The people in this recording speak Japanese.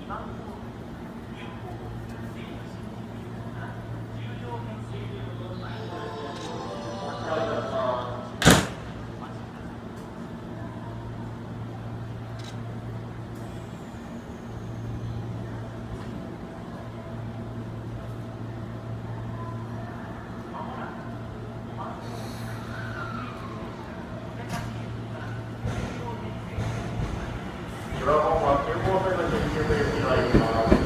ドラゴンは急行線の準急という日があります。